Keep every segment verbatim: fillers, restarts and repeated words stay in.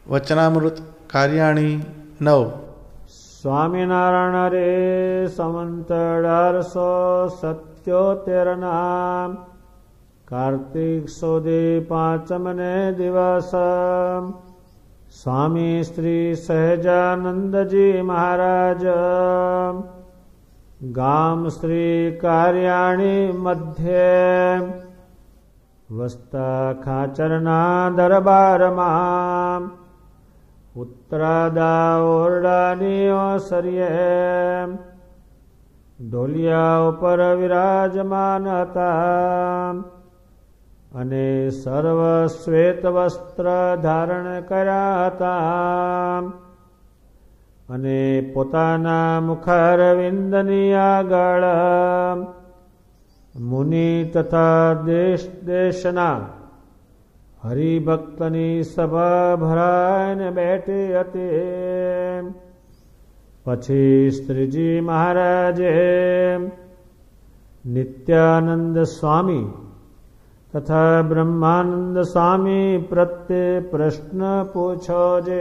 વચનામૃત કાર્યાણી નવ. સ્વામિનારાયણ રે સંવંત અઢારસો સત્યોતેર ના કાર્તિક સુદી પાંચમને દિવસ સ્વામી શ્રી સહજાનંદજી મહારાજ ગામ શ્રી કાર્યાણી મધ્યે વસતા ખાચરના દરબારમાં ઉત્તરાદા ઓરડાની ઓસરીએ ઢોલિયા ઉપર વિરાજમાન હતા અને સર્વ શ્વેત વસ્ત્ર ધારણ કર્યા હતા અને પોતાના મુખારવિંદની આગળ મુનિ તથા દેશ દેશના હરિભક્તની સભા ભરાઈને બેઠી હતી. પછી શ્રીજી મહારાજે નિત્યાનંદ સ્વામી તથા બ્રહ્માનંદ સ્વામી પ્રત્યે પ્રશ્ન પૂછો છે.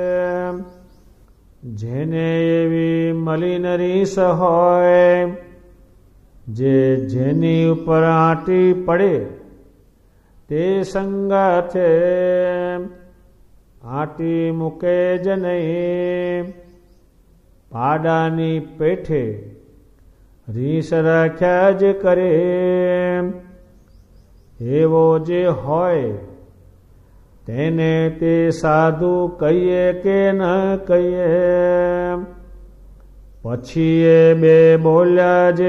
જેને એવી મલિન રીસ હોય જે જેની ઉપર આંટી પડે તે સંગાથે આંટી મૂકે જ નહીં, પાડાની પેઠે રીસ રાખ્યા જ કરે. એવો જે હોય તેને તે સાધુ કહીએ કે ન કહીએ. પછી એ બે બોલ્યા જે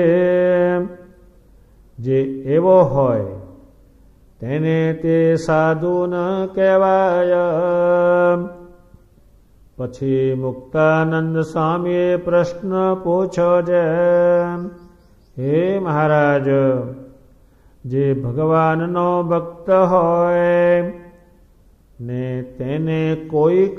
જે એવો હોય તેને તે સાધુ ન કહેવાય. પછી મુક્તાનંદ સ્વામીએ પ્રશ્ન પૂછ્યો છે, હે મહારાજ, જે ભગવાનનો ભક્ત હોય ને તેને કોઈક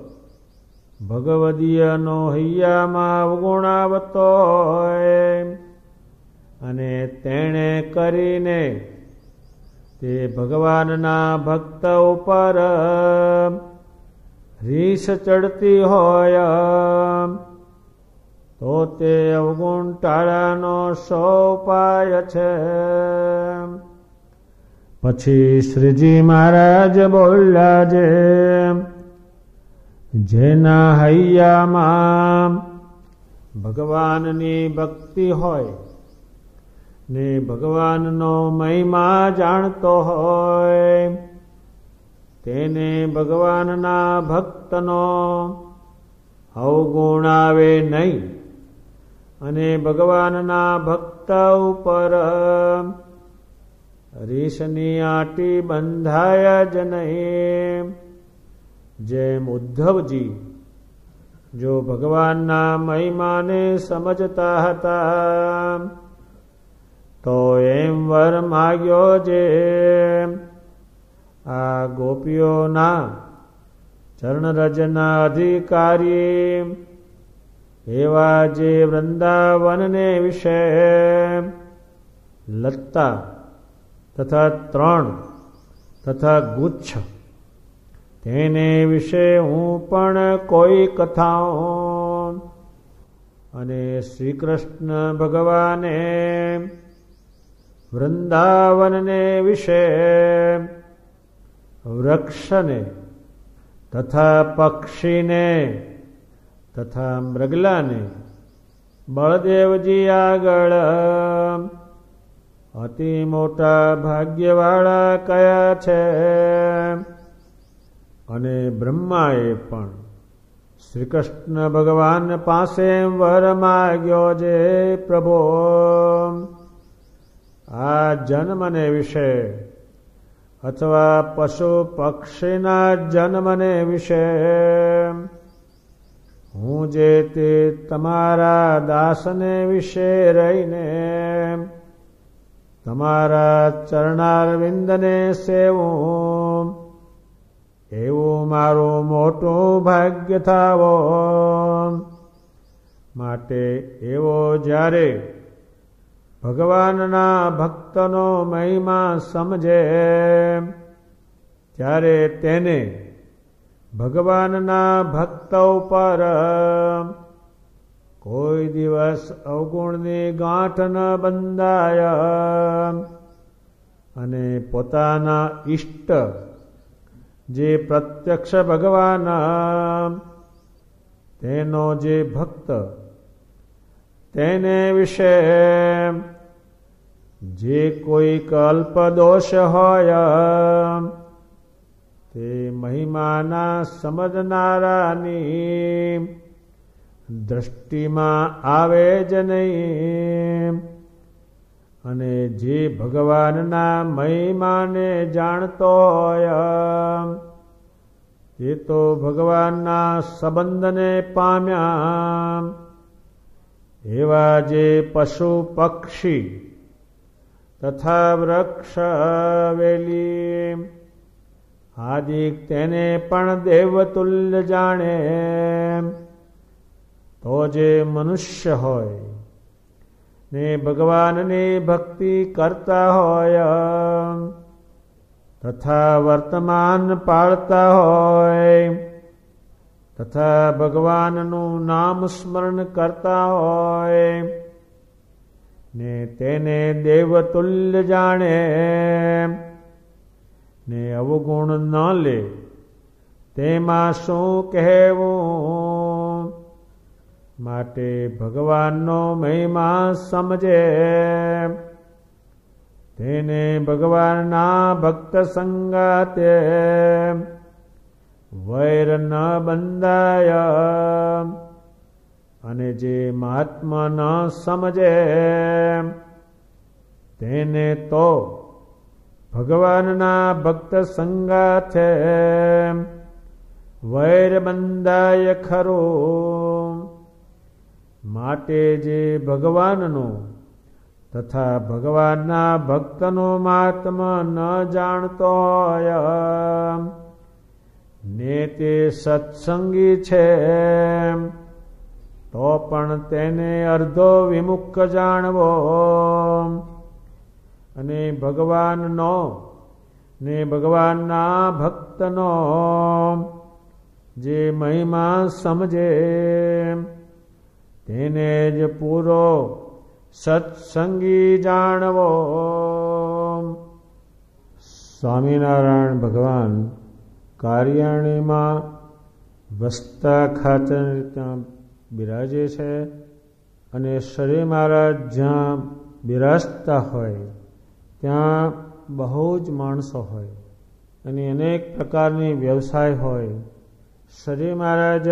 ભગવદીયનો હૈયામાં અવગુણ આવતો હોય અને તેણે કરીને તે ભગવાનના ભક્ત ઉપર રીસ ચડતી હોય તો તે અવગુણ ટાળાનો શો ઉપાય છે? પછી શ્રીજી મહારાજ બોલ્યા છે, જેના હૈયામાં ભગવાનની ભક્તિ હોય ને ભગવાનનો મહિમા જાણતો હોય તેને ભગવાનના ભક્તનો અવગુણ આવે નહીં અને ભગવાનના ભક્ત ઉપર રીસની આંટી બંધાય જ નહીં. જેમ ઉદ્ધવજી જો ભગવાનના મહિમાને સમજતા હતા તો એમ વર માગ્યો જે આ ગોપીઓના ચરણરજના અધિકારી એવા જે વૃંદાવનને વિશે લત્તા તથા ત્રણ તથા ગુચ્છ તેને વિશે હું પણ કોઈ કથાઓ અને શ્રી કૃષ્ણ ભગવાને વૃંદાવનને વિશે વૃક્ષને તથા પક્ષીને તથા મૃગલાને બળદેવજી આગળ અતિ મોટા ભાગ્યવાળા કયા છે. અને બ્રહ્માએ પણ શ્રી કૃષ્ણ ભગવાન પાસે વર માગ્યો છે, પ્રભો આ જન્મને વિશે અથવા પશુ પક્ષીના જન્મને વિશે હું જે તે તમારા દાસને વિશે રહીને તમારા ચરણારવિંદને સેવું એવું મારું મોટું ભાગ્ય થાવો. માટે એવો જ્યારે ભગવાનના ભક્તનો મહિમા સમજે ત્યારે તેને ભગવાનના ભક્ત ઉપર કોઈ દિવસ અવગુણની ગાંઠ ન બંધાય અને પોતાના ઈષ્ટ જે પ્રત્યક્ષ ભગવાન તેનો જે ભક્ત તેને વિશે જે કોઈક અલ્પ દોષ હોય તે મહિમાના સમજનારાની દ્રષ્ટિમાં આવે જ નહીં અને જે ભગવાનના મહિમાને જાણતો હોય તે તો ભગવાનના સંબંધને પામ્યા એવા જે પશુ પક્ષી તથા વૃક્ષ વેલી આદિક તેને પણ દેવતુલ્ય જાણે તો જે મનુષ્ય હોય ને ભગવાનની ભક્તિ કરતા હોય તથા વર્તમાન પાળતા હોય તથા ભગવાનનું નામ સ્મરણ કરતા હોય ને તેને દેવતુલ્ય જાણે ને અવગુણ ન લે તેમાં શું કહેવું માટે ભગવાનનો મહિમા સમજે તેને ભગવાનના ભક્ત સંગાતે વૈર ન બંધાય અને જે મહાત્મા ન સમજે તેને તો ભગવાનના ભક્ત સંગાથે વૈર બંધાય ખરું માટે જે ભગવાનનો તથા ભગવાનના ભક્તનો મહાત્મા ન જાણતો હોય ને તે સત્સંગી છે તો પણ તેને અર્ધો વિમુખ જાણવો અને ભગવાનનો ને ભગવાનના ભક્તનો જે મહિમા સમજે તેને જ પૂરો સત્સંગી જાણવો. સ્વામિનારાયણ ભગવાન કાર્યાણીમાં વસતા ખાતે ત્યાં બિરાજે છે અને શ્રી મહારાજ જ્યાં બિરાજતા હોય ત્યાં બહુ જ માણસો હોય અને અનેક પ્રકારની વ્યવસાય હોય. શ્રી મહારાજ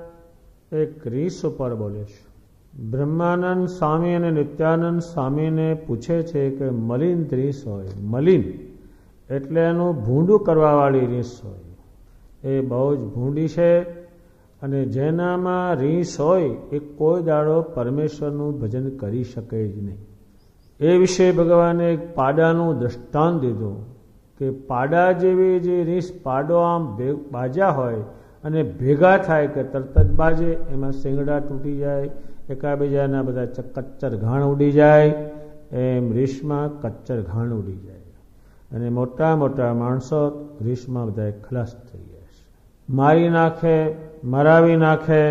એક રીસ ઉપર બોલે છે. બ્રહ્માનંદ સ્વામી અને નિત્યાનંદ સ્વામીને પૂછે છે કે મલિન રીસ હોય, મલિન એટલે એનું ભૂંડું કરવાવાળી રીસ હોય, એ બહુ જ ભૂંડી છે અને જેનામાં રીસ હોય એ કોઈ દાડો પરમેશ્વરનું ભજન કરી શકે જ નહીં. એ વિશે ભગવાને એક પાડાનું દ્રષ્ટાંત દીધું કે પાડા જેવી જે રીસ પાડો આમ બાજ્યા હોય અને ભેગા થાય કે તરત જ બાજે, એમાં શિંગડા તૂટી જાય, એકાબીજાના બધા કચ્ચર ઘાણ ઉડી જાય, એમ રીસમાં કચ્ચર ઘાણ ઉડી જાય અને મોટા મોટા માણસો રીસમાં બધા ખલાસ થઈ જાય છે. મારી નાખે, મરાવી નાખે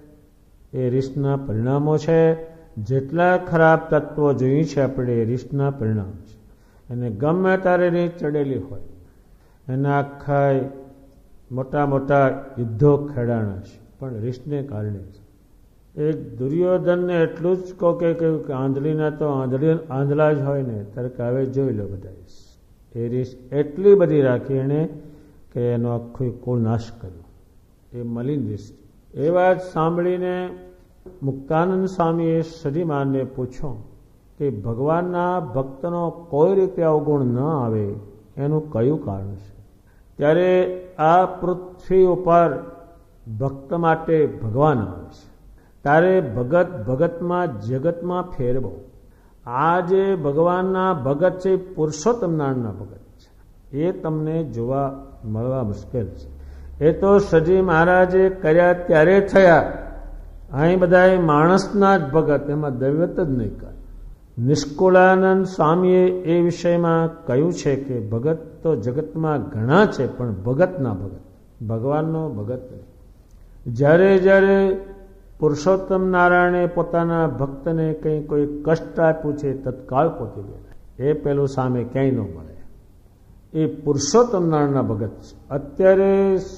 એ રીસના પરિણામો છે. જેટલા ખરાબ તત્વો જોઈએ છે આપણે એ રીસના પરિણામ છે. અને ગમે ત્યારે રીસ ચડેલી હોય એના આખા મોટા મોટા યુદ્ધો ખેડાણા છે પણ રીસને કારણે છે. એક દુર્યોધનને એટલું જ કહો કે કહ્યું કે આંધળીના તો આંધળી આંધળા જ હોય ને, ત્યારે કે હવે જોઈ લો બધા. એ રીસ એટલી બધી રાખી એણે કે એનો આખો કુળ નાશ કર્યો. એ મલિન રીસ. એ વાત સાંભળીને મુક્તાનંદ સ્વામીએ શ્રીમાનને પૂછ્યો કે ભગવાનના ભક્તનો કોઈ રીતે અવગુણ ન આવે એનું કયું કારણ છે? ત્યારે આ પૃથ્વી ઉપર ભક્ત માટે ભગવાન આવે છે. તારે ભગત ભગતમાં જગતમાં ફેરવો. આ જે ભગવાનના ભગત છે પુરુષોત્તમ નારાયણના ભગત છે, એ તમને જોવા મળવા મુશ્કેલ છે. એ તો શ્રીજી મહારાજે કર્યા ત્યારે થયા. અહીં બધા માણસના જ ભગત, એમાં દૈવત જ નહીં કરે. નિષ્કુળાનંદ સ્વામીએ એ વિષયમાં કહ્યું છે કે ભગત તો જગતમાં ઘણા છે પણ ભગતના ભગત ભગવાનનો ભગત નહીં. જ્યારે જ્યારે પુરુષોત્તમ નારાયણે પોતાના ભક્તને કંઈ કોઈ કષ્ટ આપ્યું છે તત્કાળ પહોંચી ગયા. એ પેલું સામે ક્યાંય ન મળે. એ પુરુષોત્તમ નારાયણના ભગત છે. અત્યારે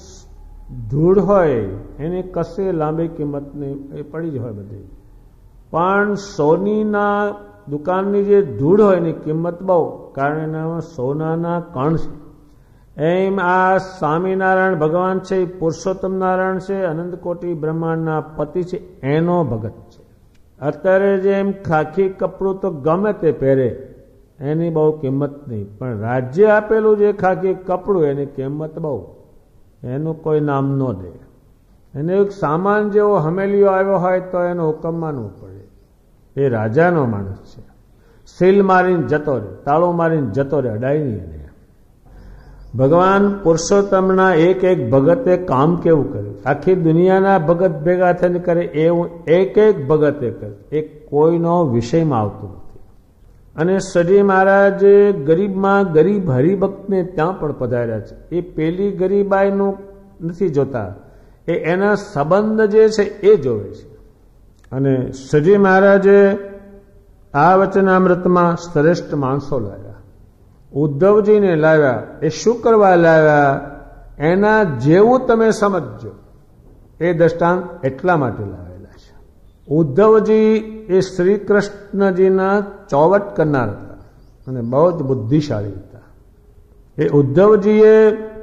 ધૂળ હોય એની કશે લાંબી કિંમત નહીં, એ પડી જ હોય બધી, પણ સોનીના દુકાનની જે ધૂળ હોય એની કિંમત બહુ, કારણ એના સોનાના કણ છે. એમ આ સ્વામિનારાયણ ભગવાન છે એ પુરુષોત્તમ નારાયણ છે, અનંત કોટી બ્રહ્માંડના પતિ છે, એનો ભગત છે. અત્યારે જેમ ખાખી કપડું તો ગમે તે પહેરે, એની બહુ કિંમત નહીં, પણ રાજ્ય આપેલું જે ખાખી કપડું એની કિંમત બહુ, એનું કોઈ નામ ન દે. એને એક સામાન જેવો હમેલીઓ આવ્યો હોય તો એનો હુકમ માનવું પડે. એ રાજાનો માણસ છે. સીલ મારીને જતો રહે, તાળું મારીને જતો રહે, અડાય નહીં એને. ભગવાન પુરુષોત્તમના એક એક ભગતે કામ કેવું કર્યું, આખી દુનિયાના ભગત ભેગા થઈને કરે એવું એક એક ભગતે કર્યું, એ કોઈનો વિષયમાં આવતું નથી. અને સજી મહારાજે ગરીબમાં ગરીબ હરિભક્તને ત્યાં પણ પધાર્યા છે. એ પેલી ગરીબાઈનું નથી જોતા, એ એના સંબંધ જે છે એ જોવે છે. અને સજી મહારાજે આ વચનામૃતમાં શ્રેષ્ઠ માણસો લાવ્યા, ઉદ્ધવજીને લાવ્યા. એ શું કરવા લાવ્યા એના જેવું તમે સમજજો, એ દ્રષ્ટાંત એટલા માટે લાવેલા છે. ઉદ્ધવજી એ શ્રી કૃષ્ણજીના ચોવટ કરનાર હતા અને બહુ જ બુદ્ધિશાળી હતા. એ ઉદ્ધવજીએ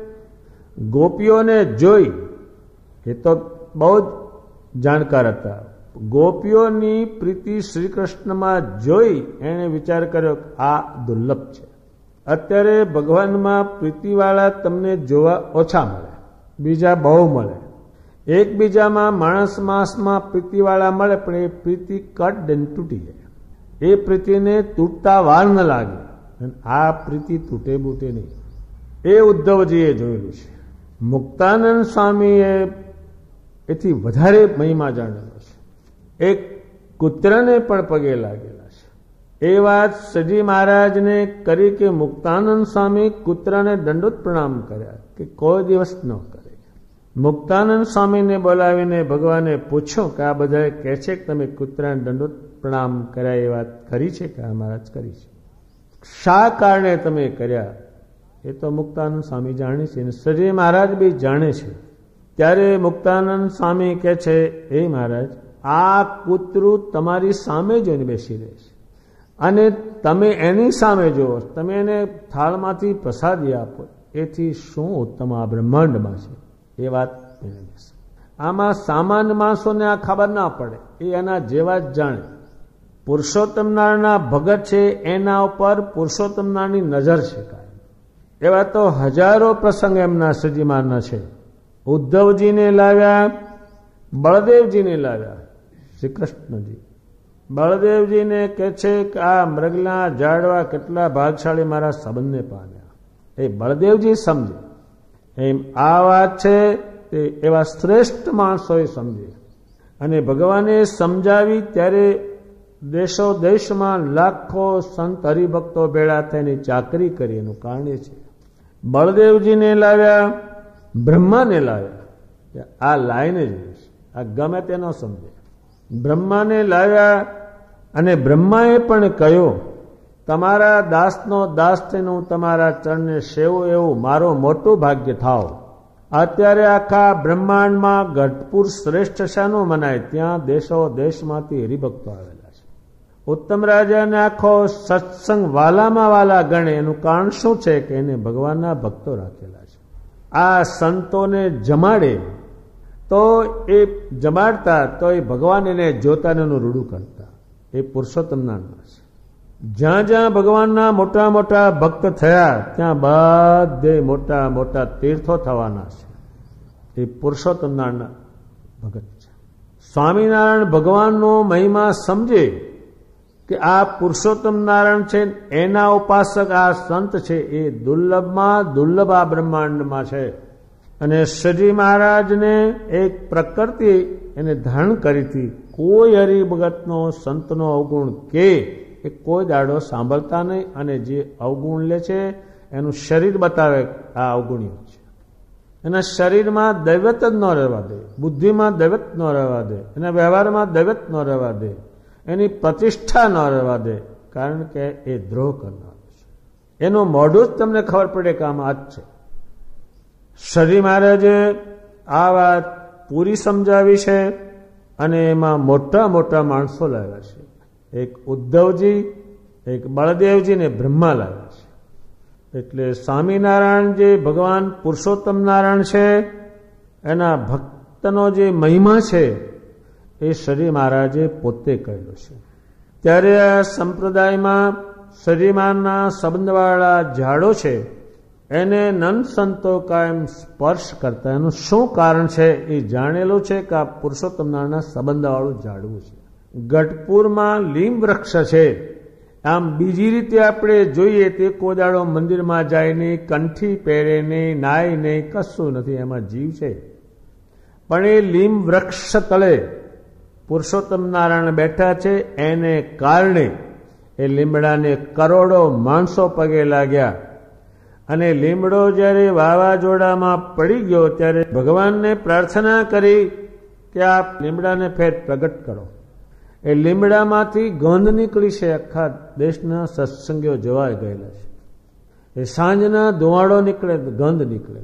ગોપીઓને જોઈ, એ તો બહુ જ જાણકાર હતા, ગોપીઓની પ્રીતિ શ્રી કૃષ્ણમાં જોઈ એણે વિચાર કર્યો કે આ દુર્લભ છે. અત્યારે ભગવાનમાં પ્રીતિવાળા તમને જોવા ઓછા મળે, બીજા બહુ મળે. એકબીજામાં માણસ માસમાં પ્રીતિવાળા મળે, પણ એ પ્રીતિ કટ દઈને તૂટી જાય. એ પ્રીતિને તૂટતા વાર ન લાગે, અને આ પ્રીતિ તૂટે બૂટે નહીં. એ ઉદ્ધવજીએ જોયેલું છે. મુક્તાનંદ સ્વામીએ એથી વધારે મહિમા જાણેલો છે. એક કૂતરાને પણ પગે લાગેલા છે. એ વાત સજી મહારાજને કરી કે મુક્તાનંદ સ્વામી કૂતરાને દંડોત પ્રણામ કર્યા કે કોઈ દિવસ ન કરે. મુક્તાનંદ સ્વામીને બોલાવીને ભગવાને પૂછ્યું કે આ બધા કહે છે કે તમે કૂતરાને દંડોત પ્રણામ કર્યા, એ વાત કરી છે કે આ મહારાજ કરી છે, શા કારણે તમે કર્યા? એ તો મુક્તાનંદ સ્વામી જાણે છે અને સજી મહારાજ બી જાણે છે. ત્યારે મુક્તાનંદ સ્વામી કહે છે, એ મહારાજ, આ કૂતરું તમારી સામે જોઈને બેસી રહે છે અને તમે એની સામે જુઓ, તમે એને થાળમાંથી પ્રસાદી આપો, એથી શું ઉત્તમ આ બ્રહ્માંડમાં છે. એ વાત એને બેસે. આમાં સામાન્ય માણસોને આ ખબર ના પડે, એ એના જેવા જ જાણે. પુરુષોત્તમ નારાયણના ભગત છે, એના ઉપર પુરુષોત્તમ નારાયણની નજર છે કાંઈ. એવા તો હજારો પ્રસંગ એમના સજીમાના છે. ઉદ્ધવજીને લાવ્યા, બળદેવજીને લાવ્યા. શ્રી કૃષ્ણજી બળદેવજીને કહે છે કે આ મૃગલા ઝાડવા કેટલા ભાગશાળી મારા સંબંધને પામ્યા. એ બળદેવજી સમજે. એમ આ વાત છે તે એવા શ્રેષ્ઠ માણસોએ સમજે. અને ભગવાને સમજાવી ત્યારે દેશો દેશમાં લાખો સંત હરિભક્તો ભેળા થઈને ચાકરી કરી. એનું કારણ એ છે બળદેવજીને લાવ્યા, બ્રહ્માને લાવ્યા. આ લાઈને જોઈશ, આ ગમે તેનો સમજે. બ્રહ્માને લાવ્યા અને બ્રહ્માએ પણ કહ્યું, તમારા દાસનો દાસ થઈને હું તમારા ચરણને સેવું એવું મારું મોટું ભાગ્ય થાવ. અત્યારે આખા બ્રહ્માંડમાં ગઢપુર શ્રેષ્ઠ શાનું મનાય? ત્યાં દેશો દેશમાંથી હરિભક્તો આવેલા છે. ઉત્તમ રાજાને આખો સત્સંગ વાલામાં વાલા ગણે. એનું કારણ શું છે કે એને ભગવાનના ભક્તો રાખેલા છે. આ સંતોને જમાડે તો એ જમાડતા તો એ ભગવાન એને જોતા એનું રૂડું કરતા. એ પુરુષોત્તમ નારાયણ છે. જ્યાં જ્યાં ભગવાનના મોટા મોટા ભક્ત થયા ત્યાં બધે મોટા મોટા તીર્થો થવાના છે. એ પુરુષોત્તમ નારાયણ ભગત છે. સ્વામિનારાયણ ભગવાનનો મહિમા સમજે કે આ પુરુષોત્તમ નારાયણ છે, એના ઉપાસક આ સંત છે, એ દુર્લભમાં દુર્લભ આ બ્રહ્માંડમાં છે. અને સજી મહારાજને એક પ્રકૃતિ એને ધારણ કરી હતી. કોઈ હરિભગતનો સંતનો અવગુણ કે એ કોઈ દાડો સાંભળતા નહીં, અને જે અવગુણ લે છે એનું શરીર બતાવે આ અવગુણ્ય છે. એના શરીરમાં દૈવત જ ન રહેવા દે, બુદ્ધિમાં દૈવત ન રહેવા દે, એના વ્યવહારમાં દૈવત ન રહેવા દે, એની પ્રતિષ્ઠા ન રહેવા દે, કારણ કે એ દ્રોહ કરનાર છે. એનું મોઢું જ તમને ખબર પડે કે આમાં આ જ છે. શ્રી મહારાજે આ વાત પૂરી સમજાવી છે અને એમાં મોટા મોટા માણસો લાવ્યા છે. એક ઉદ્ધવજી, એક બળદેવજી ને બ્રહ્મા લાવ્યા છે. એટલે સ્વામિનારાયણ જે ભગવાન પુરુષોત્તમ નારાયણ છે, એના ભક્તનો જે મહિમા છે એ શ્રી મહારાજે પોતે કહેલો છે. ત્યારે આ સંપ્રદાયમાં શ્રીમાનના સંબંધવાળા ઝાડો છે એને નંદ સંતો કાયમ સ્પર્શ કરતા. એનું શું કારણ છે એ જાણેલું છે કે આ પુરુષોત્તમ નારાયણના સંબંધવાળું ઝાડવું છે. ગઢપુરમાં લીમ વૃક્ષ છે. આમ બીજી રીતે આપણે જોઈએ તે કોદાળો મંદિરમાં જાય નહીં, કંઠી પહેરે નહીં, નાય નહીં, કશું નથી, એમાં જીવ છે. પણ એ લીમ વૃક્ષ તળે પુરુષોત્તમ નારાયણ બેઠા છે. એને કારણે એ લીમડાને કરોડો માણસો પગે લાગ્યા અને લીમડો જ્યારે વાવાઝોડામાં પડી ગયો ત્યારે ભગવાનને પ્રાર્થના કરી કે આ લીમડાને ફેર પ્રગટ કરો. એ લીમડામાંથી ગંધ નીકળી છે. આખા દેશના સત્સંગીઓ જોવા ગયેલા છે. એ સાંજના ધુવાડો નીકળે, ગંધ નીકળે.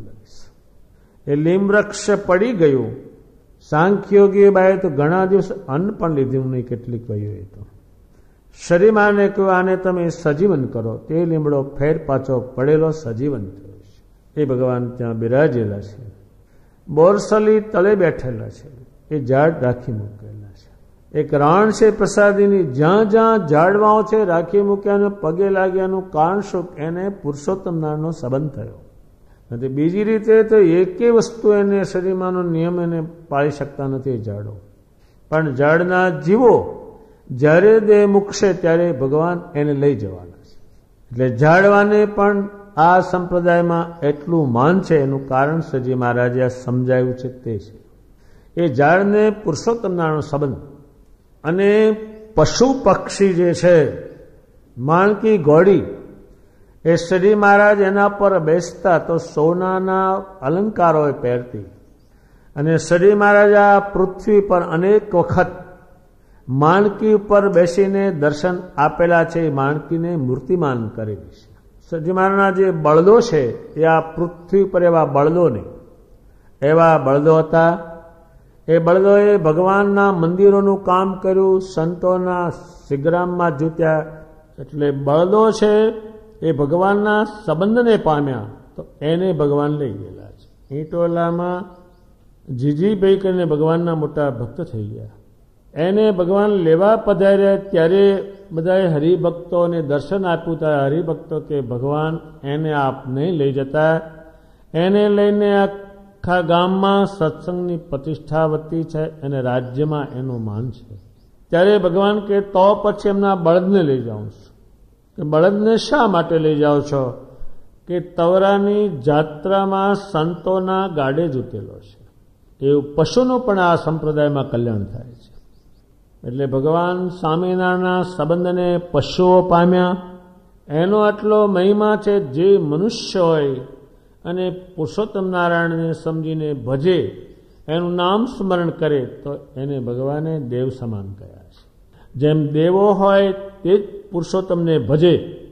એ લીમ વૃક્ષ પડી ગયું. સાંખ્યોગી બાએ તો ઘણા દિવસ અન્ન પણ લીધું નહીં, કેટલીક વયું એ તો શરીરમાંને કહ્યું આને તમે સજીવન કરો. તે લીમડો ફેર પાછો પડેલો સજીવન થયો છે. એ ભગવાન ત્યાં બિરાજેલા છે. બોરસલી તળે બેઠેલા છે. એ ઝાડ રાખી મૂકેલા છે. એક રાણ છે પ્રસાદીની, જ્યાં જ્યાં ઝાડવાઓ છે રાખી મૂક્યાને પગે લાગ્યાનું કારણ શું? એને પુરુષોત્તમ નારાયણનો સંબંધ થયો. અને બીજી રીતે તો એકે વસ્તુ એને શરીરમાંનો નિયમ એને પાળી શકતા નથી ઝાડો. પણ ઝાડના જીવો જ્યારે દેહ મૂકશે ત્યારે ભગવાન એને લઈ જવાના છે. એટલે ઝાડવાને પણ આ સંપ્રદાયમાં એટલું માન છે. એનું કારણ શ્રીજી મહારાજે આ સમજાવ્યું છે તે છે. એ ઝાડને પુરુષોત્તમ નારાયણનો સંબંધ. અને પશુ પક્ષી જે છે, માણકી ઘોડી, એ શ્રી મહારાજ એના પર બેસતા તો સોનાના અલંકારો પહેરતી. અને શ્રી મહારાજ આ પૃથ્વી પર અનેક વખત માણકી ઉપર બેસીને દર્શન આપેલા છે. એ માણકીને મૂર્તિમાન કરેલી છે. શ્રી મહારાજના જે બળદો છે એ આ પૃથ્વી પર એવા બળદો નહીં, એવા બળદો હતા. એ બળદોએ ભગવાનના મંદિરોનું કામ કર્યું, સંતોના શિગ્રામમાં જૂત્યા. એટલે બળદો છે એ ભગવાનના સંબંધને પામ્યા તો એને ભગવાન લઈ ગયેલા છે. ઈંટોલામાં જીજીભાઈ કરીને ભગવાનના મોટા ભક્ત થઈ ગયા. એને ભગવાન લેવા પધાર્યા ત્યારે બધાએ હરિભક્તોને દર્શન આપ્યું. હતા હરિભક્તો કે ભગવાન એને આપ નહીં લઈ જતા, એને લઈને આખા ગામમાં સત્સંગની પ્રતિષ્ઠા વધતી છે અને રાજ્યમાં એનું માન છે. ત્યારે ભગવાન કે તો પછી એમના બળદને લઈ જાઉં છું. કે બળદને શા માટે લઈ જાઓ છો? કે તવરાની જાત્રામાં સંતોના ગાડે જૂટેલો છે. એવું પશુનું પણ આ સંપ્રદાયમાં કલ્યાણ થાય છે. એટલે ભગવાન સ્વામિનારાયણના સંબંધને પશુઓ પામ્યા. એનો આટલો મહિમા છે. જે મનુષ્ય હોય અને પુરુષોત્તમ નારાયણને સમજીને ભજે, એનું નામ સ્મરણ કરે તો એને ભગવાને દેવ સમાન કર્યા છે. જેમ દેવો હોય તે જ પુરુષોત્તમને ભજે.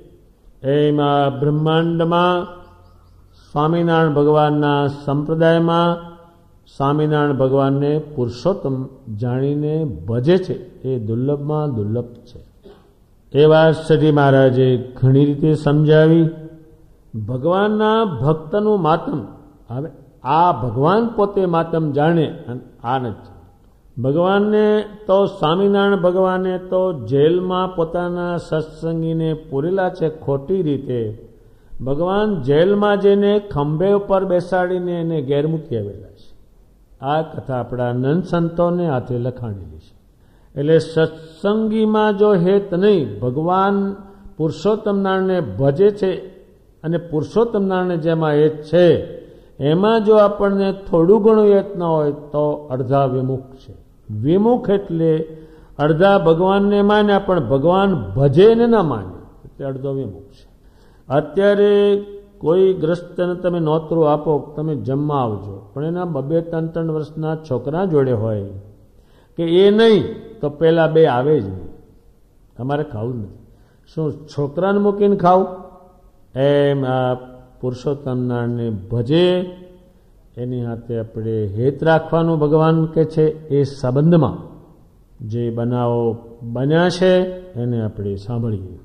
એમાં બ્રહ્માંડમાં સ્વામિનારાયણ ભગવાનના સંપ્રદાયમાં સ્વામિનારાયણ ભગવાનને પુરુષોત્તમ જાણીને ભજે છે એ દુર્લભમાં દુર્લભ છે. એ વાત શ્રી મહારાજે ઘણી રીતે સમજાવી. ભગવાનના ભક્તનું માતમ, હવે આ ભગવાન પોતે માતમ જાણે અને આ નથી. ભગવાનને તો સ્વામિનારાયણ ભગવાને તો જેલમાં પોતાના સત્સંગીને પૂરેલા છે ખોટી રીતે. ભગવાન જેલમાં જઈને ખંભે ઉપર બેસાડીને એને ઘેર મૂકી આવેલા છે. આ કથા આપણા નંદ સંતોને હાથે લખાણેલી છે. એટલે સત્સંગીમાં જો હેત નહીં, ભગવાન પુરુષોત્તમ નારાયણને ભજે છે અને પુરુષોત્તમ નારાયણ જેમાં હેત છે એમાં જો આપણને થોડું ઘણું હેત ન હોય તો અડધા વિમુખ છે. વિમુખ એટલે અડધા ભગવાનને માન્યા પણ ભગવાન ભજે ને ના માને એટલે અડધો વિમુખ છે. અત્યારે કોઈ ગ્રસ્તને તમે નોતરું આપો, તમે જમવા આવજો, પણ એના બબે ત્રણ ત્રણ વર્ષના છોકરા જોડે હોય કે એ નહીં તો પેલા બે આવે જ નહીં, અમારે ખાવું નથી. શું છોકરાને મૂકીને ખાવું? એમ આ પુરુષોત્તમ નારાયણને ભજે એની હાથે આપણે હેત રાખવાનું ભગવાન કે છે. એ સંબંધમાં જે બનાવો બન્યા છે એને આપણે સાંભળીએ.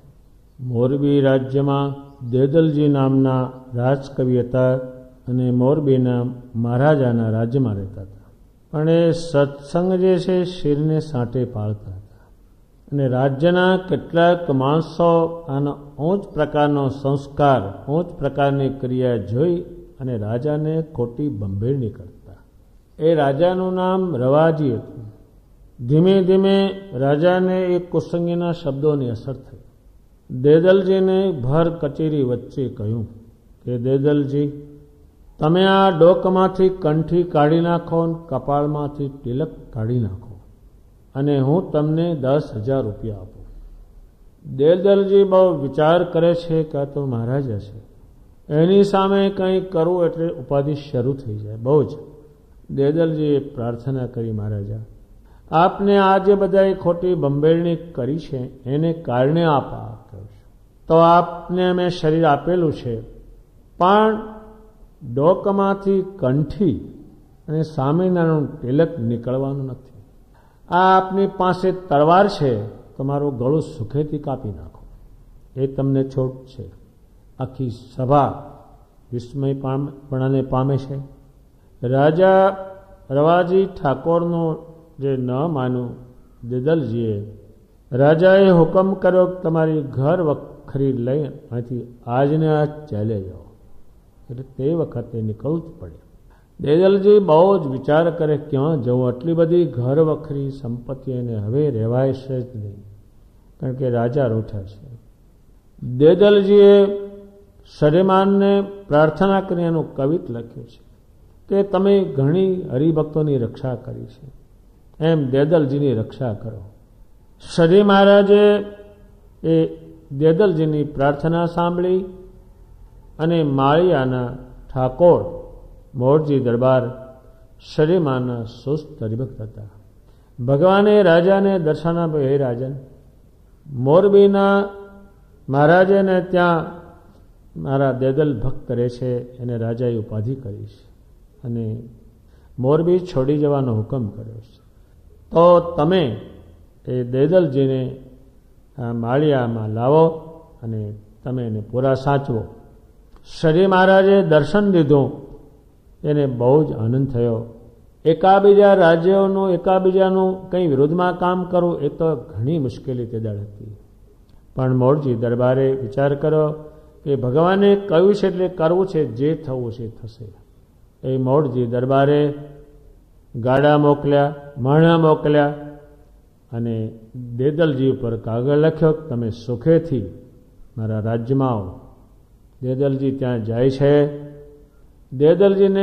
મોરબી રાજ્યમાં દેદલજી નામના રાજકવિ હતા અને મોરબીના મહારાજાના રાજ્યમાં રહેતા હતા. પણ એ સત્સંગ જે છે શિરને સાંટે પાળતા હતા અને રાજ્યના કેટલાક માણસો આનો ઊંચ પ્રકારનો સંસ્કાર, ઊંચ પ્રકારની ક્રિયા જોઈ અને રાજાને ખોટી બંભેરણી કરતા. એ રાજાનું નામ રવાજી હતું. ધીમે ધીમે રાજાને એ કુસંગીના શબ્દોની અસર થઈ. દેદલજીને ભર કચેરી વચ્ચે કહ્યું કે દેદલજી, તમે આ ડોકમાંથી કંઠી કાઢી નાખો, કપાળમાંથી તિલક કાઢી નાખો અને હું તમને દસ હજાર રૂપિયા આપું. દેદલજી બહુ વિચાર કરે છે કે આ તો મહારાજા છે, એની સામે કંઈ કરવું એટલે ઉપાધિ શરૂ થઈ જાય. બહુ જ દેદલજીએ પ્રાર્થના કરી, મહારાજા આપને આ જે બધાએ ખોટી બંબેરણી કરી છે એને કારણે આપ આ કરો છો, તો આપને અમે શરીર આપેલું છે, પણ ડોકમાંથી કંઠી અને સામેનાનું તિલક નીકળવાનું નથી. આ આપની પાસે તલવાર છે તો મારું ગળું સુખેથી કાપી નાખો, એ તમને છોટ છે. આખી સભા વિસ્મય પામે પામે છે. રાજા રવાજી ઠાકોરનું જે ન માન્યું દેદલજીએ, રાજાએ હુકમ કર્યો કે તમારી ઘર વખરી લઈ અહીંથી આજને આજ ચાલે જાઓ. એટલે તે વખતે નીકળવું જ પડે. દેદલજી બહુ જ વિચાર કરે ક્યાં જવું, આટલી બધી ઘર વખરી સંપત્તિ એને હવે રહેવાય છે જ નહીં, કારણ કે રાજા રૂઠા છે. દેદલજીએ સરેમાનને પ્રાર્થના કરી એનું કવિત લખ્યું છે કે તમે ઘણી હરિભક્તોની રક્ષા કરી છે, એમ દેદલજીની રક્ષા કરો. શ્રી મહારાજે એ દેદલજીની પ્રાર્થના સાંભળી અને માળિયાના ઠાકોર મોરજી દરબાર શ્રીમાના સુસ્ત હરિભક્ત હતા. ભગવાને રાજાને દર્શન આપ્યું, હે રાજન, મોરબીના મહારાજને ત્યાં મારા દેદલ ભક્ત રહે છે, એને રાજાએ ઉપાધિ કરી છે અને મોરબી છોડી જવાનો હુકમ કર્યો છે. તો તમે એ દેદલજીને આ માળિયામાં લાવો અને તમે એને પૂરા સાચવો. શ્રી મહારાજે દર્શન દીધું, એને બહુ જ આનંદ થયો. એકાબીજા રાજ્યોનું એકાબીજાનું કંઈ વિરોધમાં કામ કરવું એ તો ઘણી મુશ્કેલી તે દાડ હતી. પણ મોરજી દરબારે વિચાર કર્યો કે ભગવાને કહ્યું છે એટલે કરવું છે, જે થવું છે થશે. એ મોરજી દરબારે ગાડા મોકલ્યા, માણા મોકલ્યા અને દેદલજી ઉપર કાગળ લખ્યો કે તમે સુખેથી મારા રાજ્યમાં આવો. દેદલજી ત્યાં જાય છે. દેદલજીને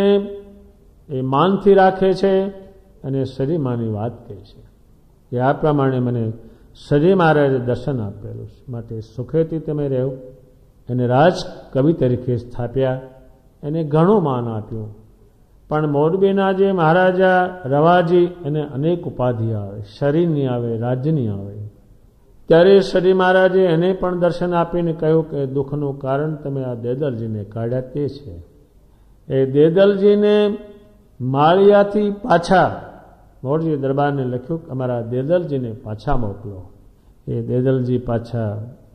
એ માનથી રાખે છે અને સરીમાની વાત કહે છે કે આ પ્રમાણે મને સરી મહારાજે દર્શન આપેલું છે, માટે સુખેથી તમે રહો. એને રાજ કવિ તરીકે સ્થાપ્યા, એને ઘણું માન આપ્યું. પણ મોરબીના જે મહારાજા રવાજી એને અનેક ઉપાધિ આવે, શરીરની આવે, રાજ્યની આવે. ત્યારે શ્રી મહારાજે એને પણ દર્શન આપીને કહ્યું કે દુઃખનું કારણ તમે આ દેદલજીને કાઢ્યા તે છે. એ દેદલજીને માળિયાથી પાછા મોરજી દરબારને લખ્યું કે અમારા દેદલજીને પાછા મોકલો. એ દેદલજી પાછા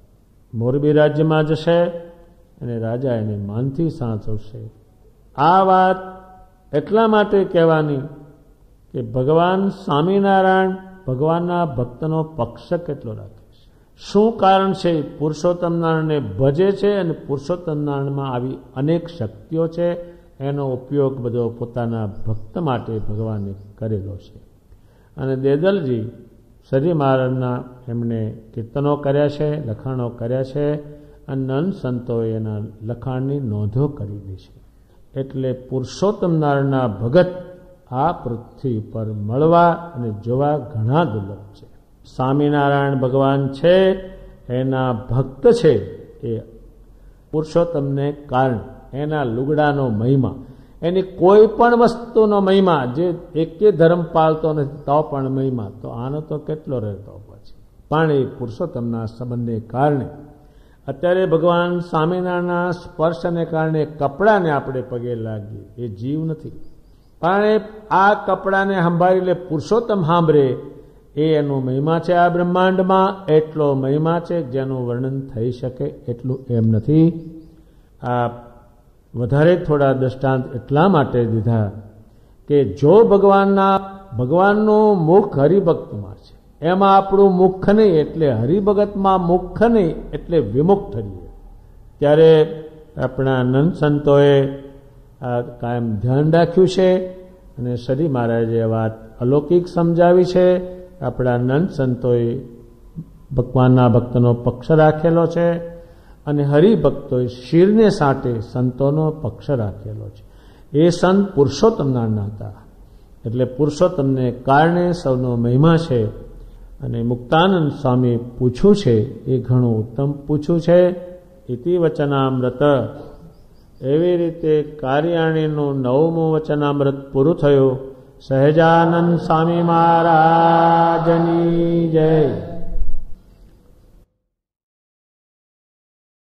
મોરબી રાજ્યમાં જશે અને રાજા એને માનથી સાચવશે. આ વાત એટલા માટે કહેવાની કે ભગવાન સ્વામિનારાયણ ભગવાનના ભક્તનો પક્ષ કેટલો રાખે છે. શું કારણ છે? પુરુષોત્તમ નારાયણને ભજે છે અને પુરુષોત્તમ નારાયણમાં આવી અનેક શક્તિઓ છે, એનો ઉપયોગ બધો પોતાના ભક્ત માટે ભગવાને કરેલો છે. અને દેદલજી શ્રી મહારાજના એમણે કીર્તનો કર્યા છે, લખાણો કર્યા છે અને નંદ સંતોએ એના લખાણની નોંધો કરેલી છે. એટલે પુરુષોત્તમ નારાયણના ભગત આ પૃથ્વી પર મળવા અને જોવા ઘણા દુર્લભ છે. સ્વામિનારાયણ ભગવાન છે, એના ભક્ત છે, એ પુરુષોત્તમને કારણે, એના લુગડાનો મહિમા, એની કોઈ પણ વસ્તુનો મહિમા, જે એકે ધર્મ પાળતો નથી તો પણ મહિમા, તો આનો તો કેટલો રહેતો પછી. પણ એ પુરુષોત્તમના સંબંધને કારણે અત્યારે ભગવાન સ્વામિનારાયણના સ્પર્શને કારણે કપડાને આપણે પગે લાગીએ, એ જીવ નથી, પણ એ આ કપડાને સંભાળી લે, પુરુષોત્તમ સાંભળે, એ એનો મહિમા છે. આ બ્રહ્માંડમાં એટલો મહિમા છે જેનું વર્ણન થઈ શકે એટલું એમ નથી. આ વધારે થોડા દ્રષ્ટાંત એટલા માટે દીધા કે જો ભગવાનના ભગવાનનું મુખ હરિભક્તમાં છે, એમાં આપણું મુખ નહીં, એટલે હરિભગતમાં મુખ નહીં એટલે વિમુખ થઈએ. ત્યારે આપણા નંદ સંતોએ આ કાયમ ધ્યાન રાખ્યું છે અને શ્રી મહારાજે વાત અલૌકિક સમજાવી છે. આપણા નંદ સંતોએ ભગવાનના ભક્તનો પક્ષ રાખેલો છે અને હરિભક્તોએ શિરને સાંટે સંતોનો પક્ષ રાખેલો છે. એ સંત પુરુષોત્તમના નાતા, એટલે પુરુષોત્તમને કારણે સૌનો મહિમા છે. અને મુક્તાનંદ સ્વામી પૂછ્યું છે એ ઘણું ઉત્તમ પૂછ્યું છે. ઇતિ વચનામૃત, એવી રીતે કાર્યાણીનું નવમું વચનામૃત પૂરું થયું. સહજાનંદ સ્વામી મહારાજની